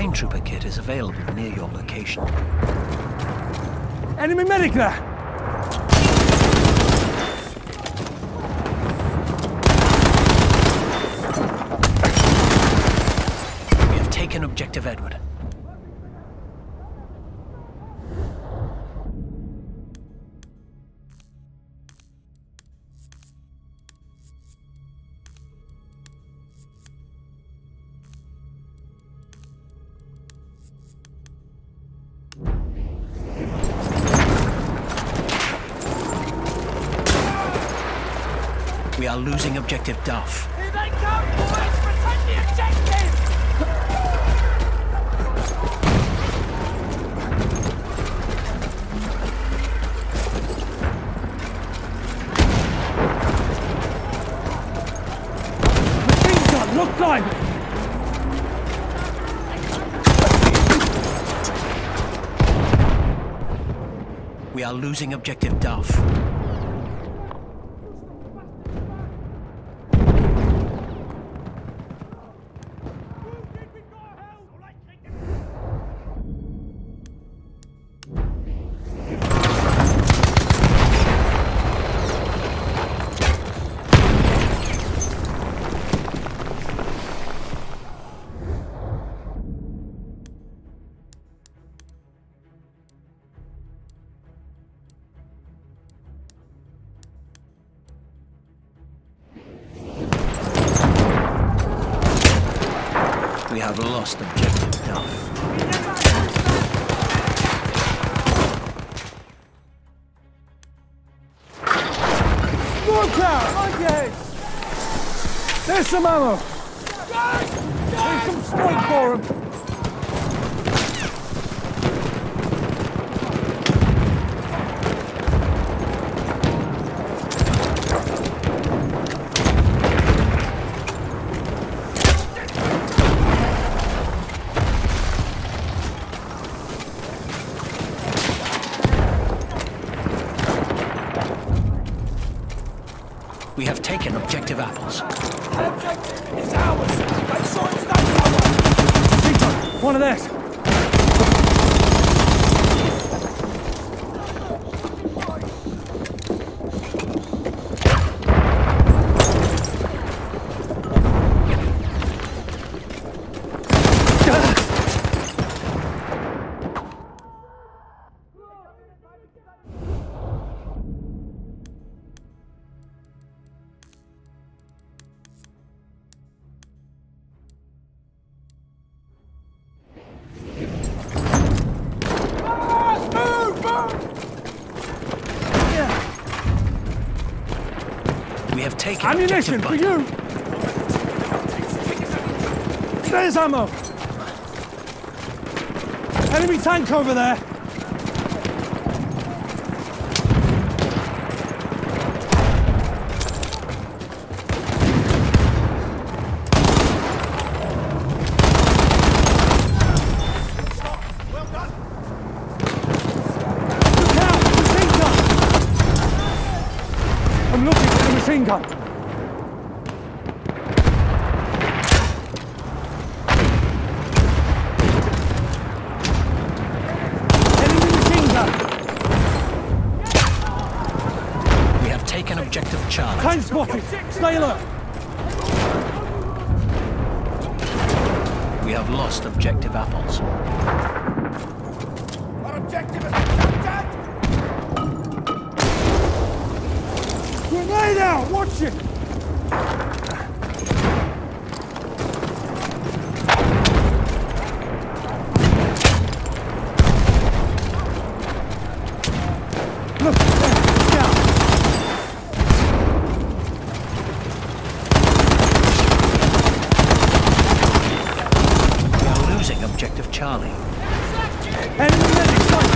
Terrain Trooper kit is available near your location. Enemy medic there! We have taken Objective Edward. We are losing Objective Duff. Here they come, boys! Protect the objective! Machine gun, look lively! We are losing Objective Duff. We have lost Objective Duff. Look out! On your head! There's some ammo! There's some smoke for him! We have taken Objective Apples. The objective is ours! Make sure it's not ours! One of theirs! We have taken Ammunition Objective for Button. you! There's ammo! Enemy tank over there! Well done! Look out! Machine gun! I'm looking for the machine gun! Enemy machine gun! We have taken Objective Charlie. Tank spotted! Stay alert! We have lost Objective Apples. Our objective is captured! Grenade out! Watch it! Look, there, down. We are losing Objective Charlie. Enemy medic sighted!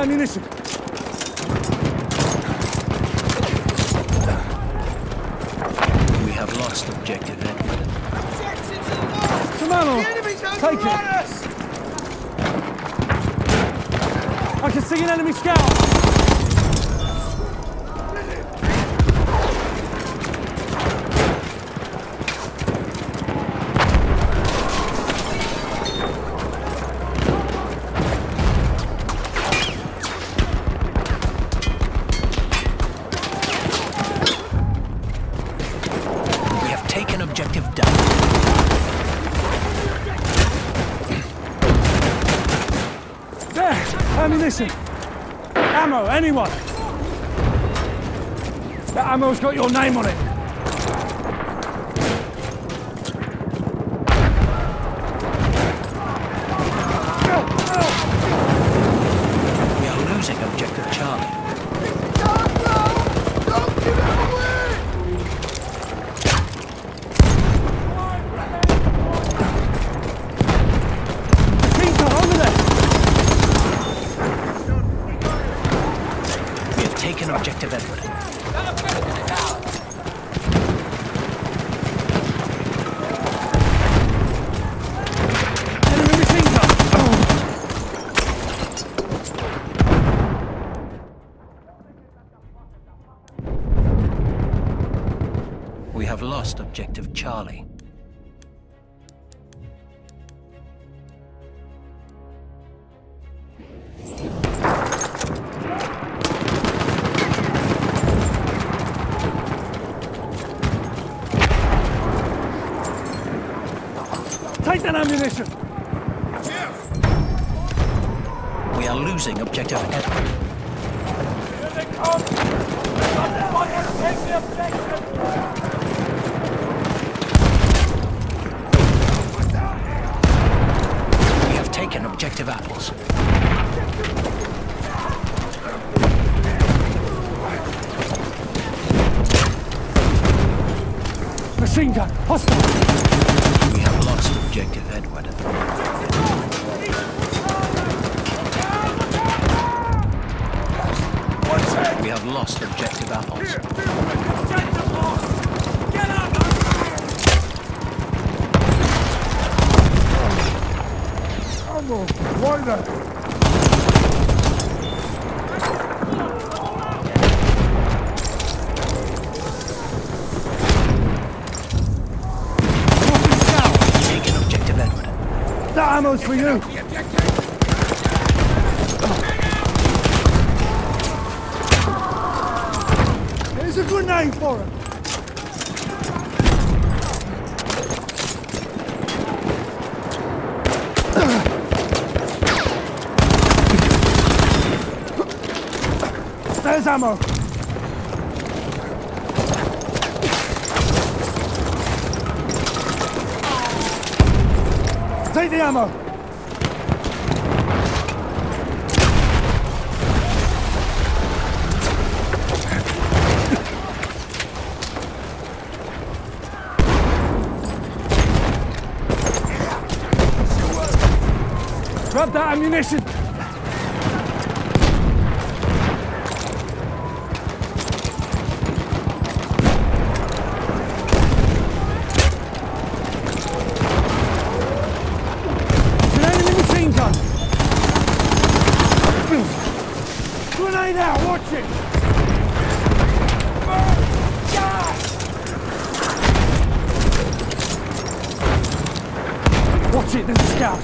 ammunition. We have lost objective Edward. Some ammo. Take it. I can see an enemy scout. We have taken objective down. There, ammunition. Ammo, anyone. That ammo's got your name on it. We are losing objective Charlie. Machine gun over there. We have taken objective Edward. Enemy machine gun. We have lost objective Charlie. Take that ammunition. We are losing objective Edward. Here they come! Someone take the objective! We have taken objective Apples. Machine gun, hostile. We have lost objective Edward. We have lost objective Apples. Objective lost! Get up! Ammo, right there. Taken objective Edward. That ammo's for you. Here's a grenade for him. There's ammo. Take the ammo. Grab that ammunition. It's an enemy machine gun. Grenade out, watch it. Watch it, there's a scout.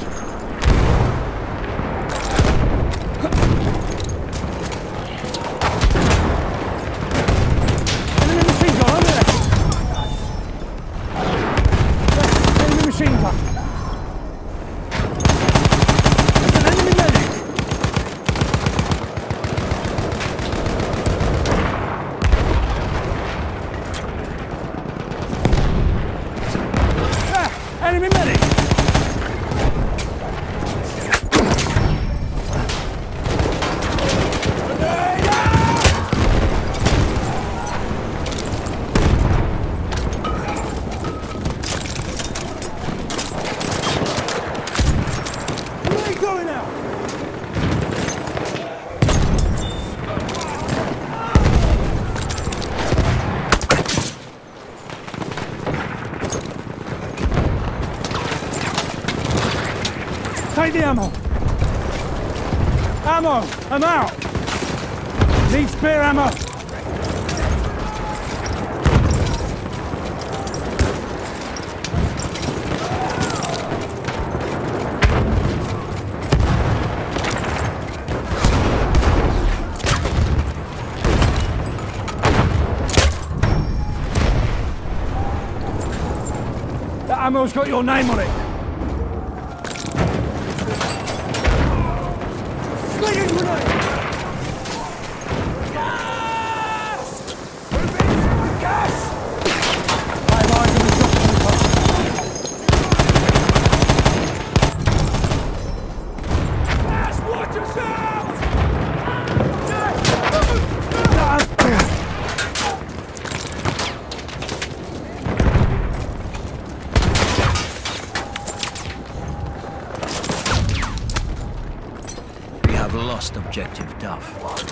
Enemy machine gun, over there. Enemy machine gun. There's an enemy medic. Enemy medic! Take the ammo. Ammo! I'm out! Need spare ammo! That ammo's got your name on it! Slinging grenade! Lost objective Duff.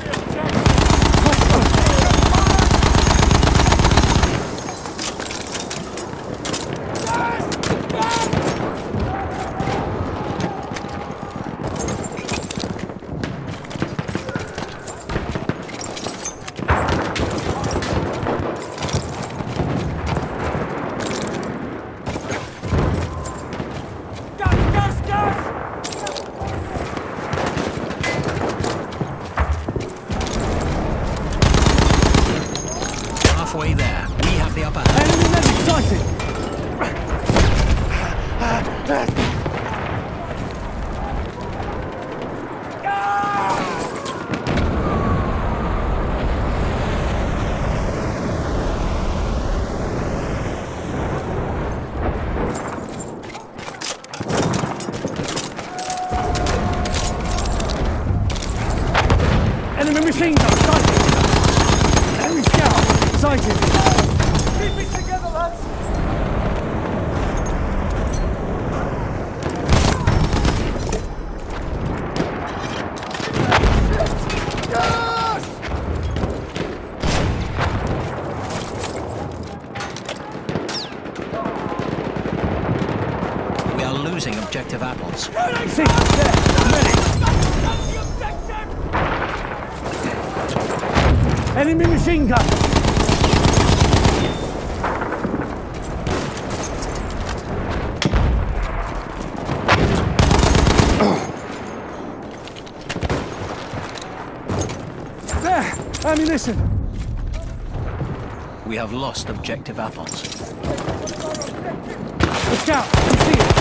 Halfway there, we have the upper hand. Enemy medic sighted! Enemy machine gun sighted! Enemy scout sighted! Keep it together, lads! Yes! We are losing objective apples. See, there! Medic! That's the objective! Enemy machine gun! There! Ammunition! We have lost objective apples. The scout! You see it!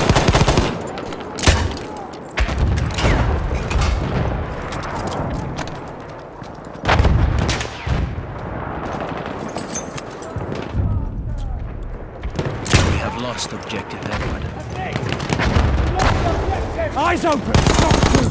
We have lost objective Edward. Eyes open! Stop moving!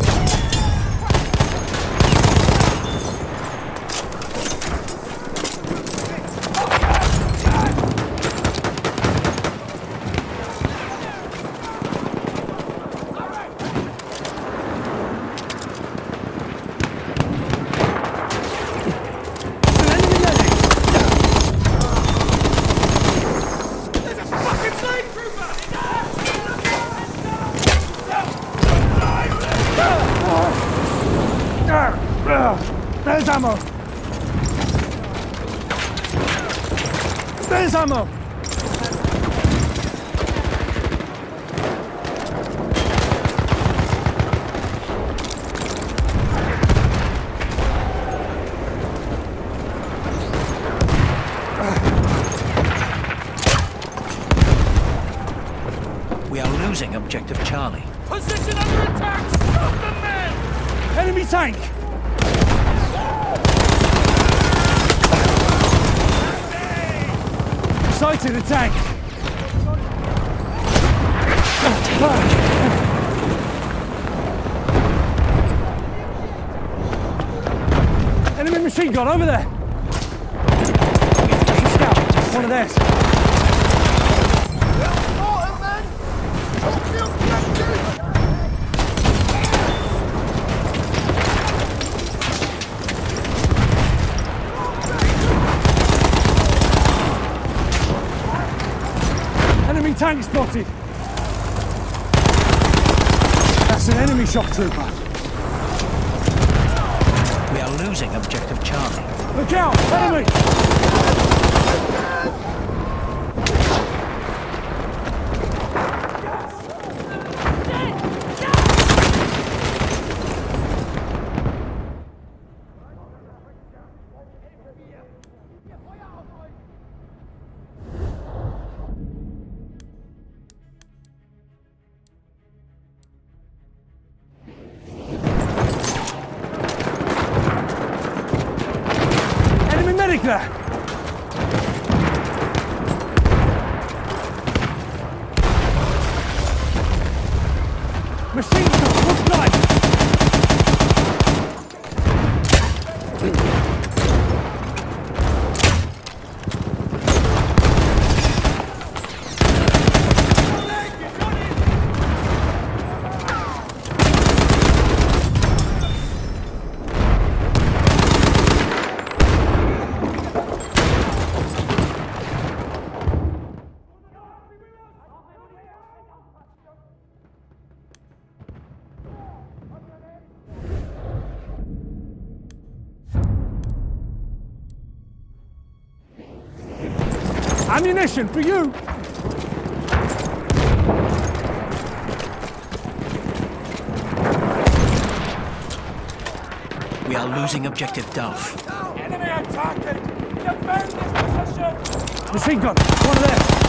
There's ammo! There's ammo! We are losing objective Charlie. Position under attack! Stop the men! Enemy tank! Sighted a tank! Enemy machine gun over there! That's a scout, one of theirs. Enemy tank spotted! That's That's an enemy shock trooper. We are losing objective Charlie. Look out! Enemy! Medic there! Machine gun, look like! Ammunition for you! We are losing objective Duff. Enemy attacking! Defend this position! Machine gun, one there!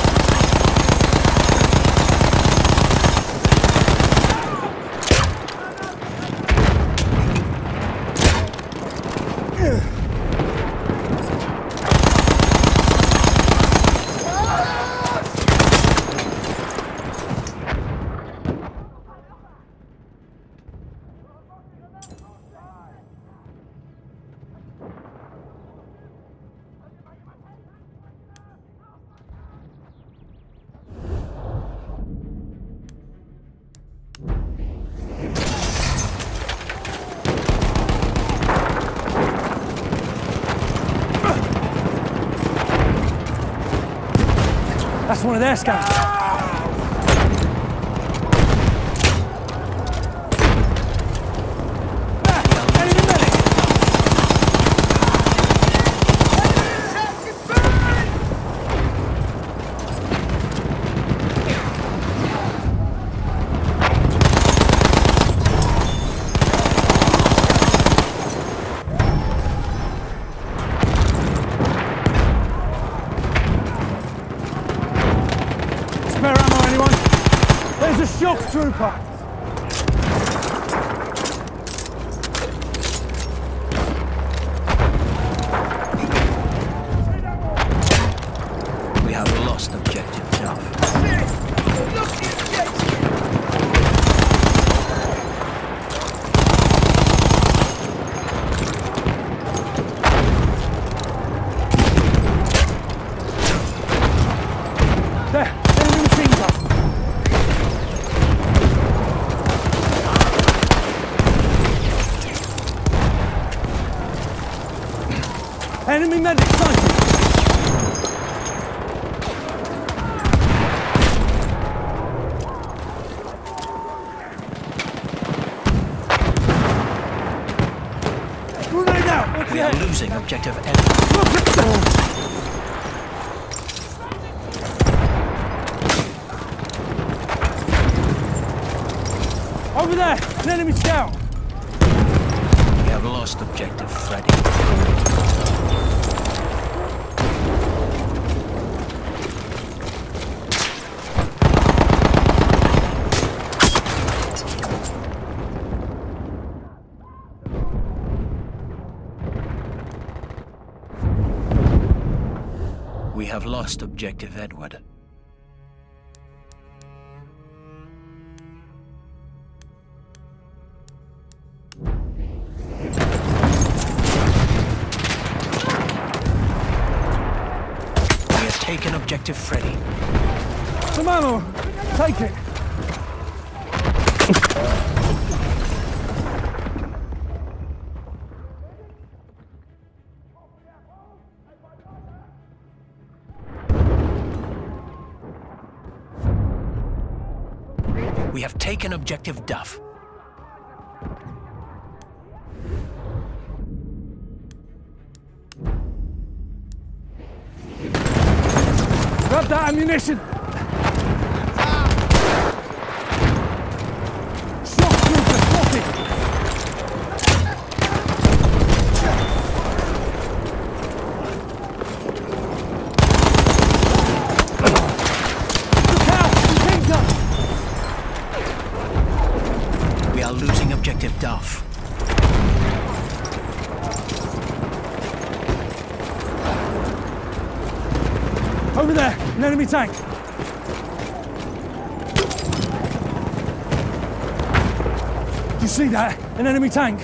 That's one of their scouts. Enemy medic! Spare ammo, anyone? There's a shock trooper! We have lost objective Duff. There! Enemy machine gun! Enemy medic sighted! Grenade out! What's We your are head? losing objective Ed. Over there! An enemy scout! We have lost objective Freddy. We have lost objective Edward. We have taken objective Freddy. Some ammo! Take it! We have taken objective Duff. Grab that ammunition! Shock trooper spotted! Look out! Tinker! We are losing objective Duff. Over there, an enemy tank. Do you see that? An enemy tank.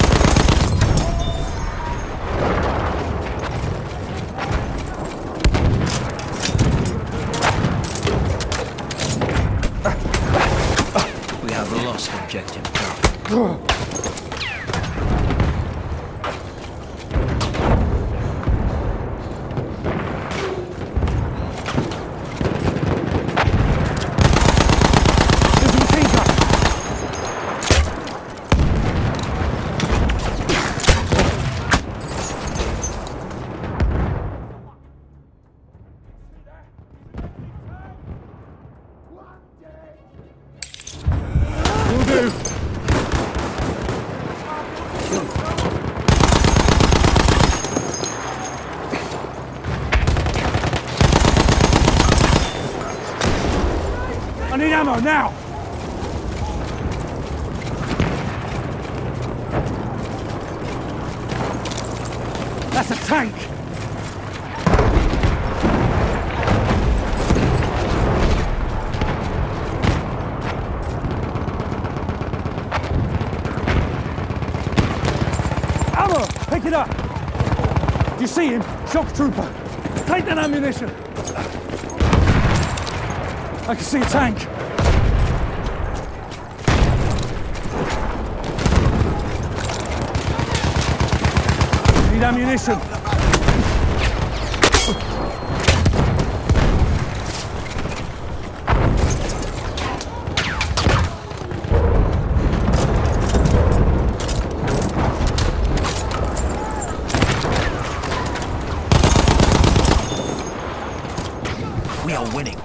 We have lost objective Duff. Will do. I need ammo now. That's a tank. Ammo! Pick it up! Do you see him? Shock trooper! Take that ammunition! I can see a tank! Need ammunition! We are winning.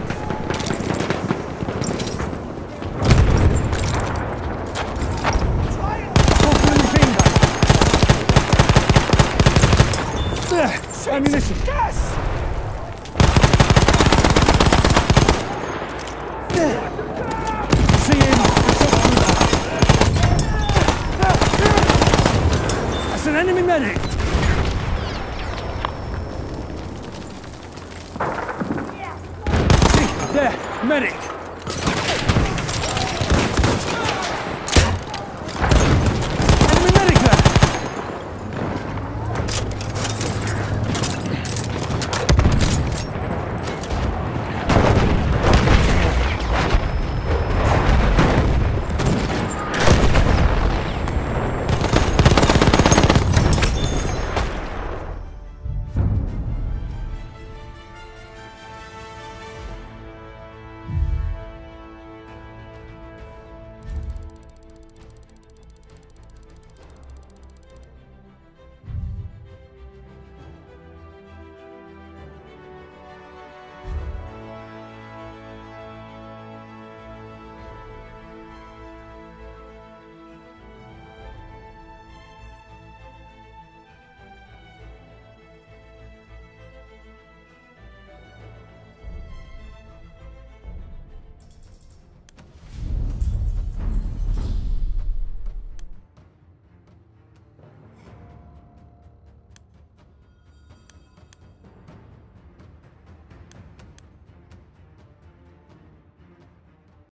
Ammunition! Yes! See him! That's an enemy medic! See, there, medic!